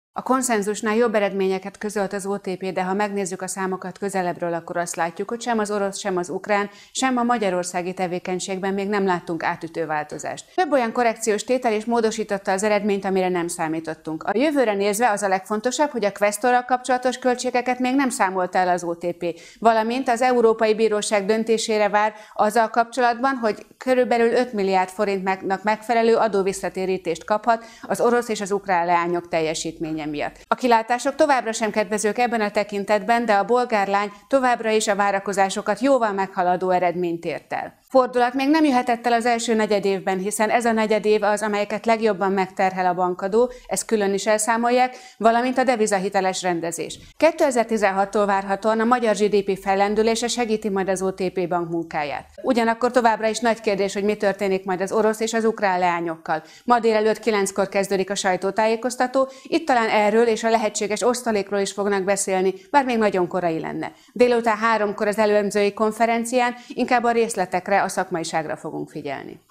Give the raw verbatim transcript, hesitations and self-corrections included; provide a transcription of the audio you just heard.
A konszenzusnál jobb eredményeket közölt az o té pé, de ha megnézzük a számokat közelebbről, akkor azt látjuk, hogy sem az orosz, sem az ukrán, sem a magyarországi tevékenységben még nem láttunk átütő változást. Több olyan korrekciós tétel is módosította az eredményt, amire nem számítottunk. A jövőre nézve az a legfontosabb, hogy a Questorral kapcsolatos költségeket még nem számolta el az o té pé, valamint az Európai Bíróság döntésére vár azzal kapcsolatban, hogy körülbelül öt milliárd forintnak megfelelő adóvisszatérítést kaphat az orosz és az ukrán leányok teljesítménye miatt. A kilátások továbbra sem kedvezők ebben a tekintetben, de a bolgár lány továbbra is a várakozásokat jóval meghaladó eredményt ért el. Fordulat még nem jöhetett el az első negyedévben, hiszen ez a negyedév az, amelyeket legjobban megterhel a bankadó, ezt külön is elszámolják, valamint a devizahiteles rendezés. kétezer-tizenhattól várhatóan a magyar gé dé pé fellendülése segíti majd az o té pé bank munkáját. Ugyanakkor továbbra is nagy kérdés, hogy mi történik majd az orosz és az ukrán leányokkal. Ma délelőtt kilenckor kezdődik a sajtótájékoztató, itt talán erről és a lehetséges osztalékról is fognak beszélni, bár még nagyon korai lenne. Délután háromkor az elemzői konferencián inkább a részletekre, a szakmaiságra fogunk figyelni.